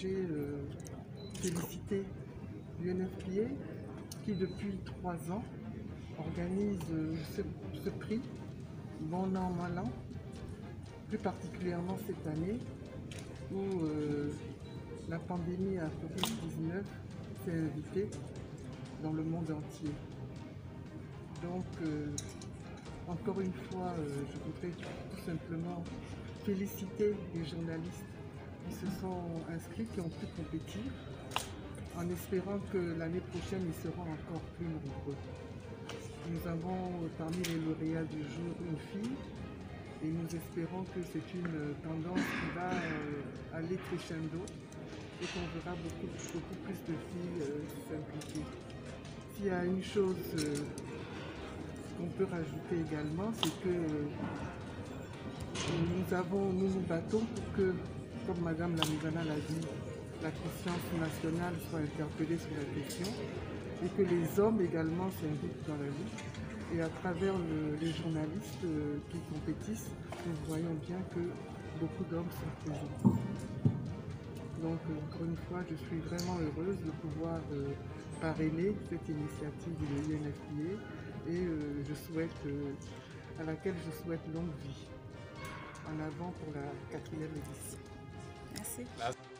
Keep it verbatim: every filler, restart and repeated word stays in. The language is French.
j'ai euh, félicité l'U N F P A qui depuis trois ans organise euh, ce, ce prix Bon An, Mal An, plus particulièrement cette année où euh, la pandémie à Covid dix-neuf s'est invitée dans le monde entier. Donc, euh, encore une fois, euh, je voudrais tout simplement féliciter les journalistes qui se sont inscrits, qui ont pu compétir, en espérant que l'année prochaine, ils seront encore plus nombreux. Nous avons parmi les lauréats du jour une fille et nous espérons que c'est une tendance qui va euh, aller crescendo et qu'on verra beaucoup, beaucoup plus de filles euh, s'impliquer. S'il y a une chose euh, qu'on peut rajouter également, c'est que euh, nous, avons, nous nous battons pour que, comme Madame Lamizana l'a dit, la conscience nationale soit interpellée sur la question et que les hommes également s'invitent dans la lutte. Et à travers le, les journalistes euh, qui compétissent, nous voyons bien que beaucoup d'hommes sont présents. Donc, encore une fois, je suis vraiment heureuse de pouvoir euh, parrainer cette initiative de l'U N F P A et euh, je souhaite, euh, à laquelle je souhaite longue vie. En avant pour la quatrième édition. Merci.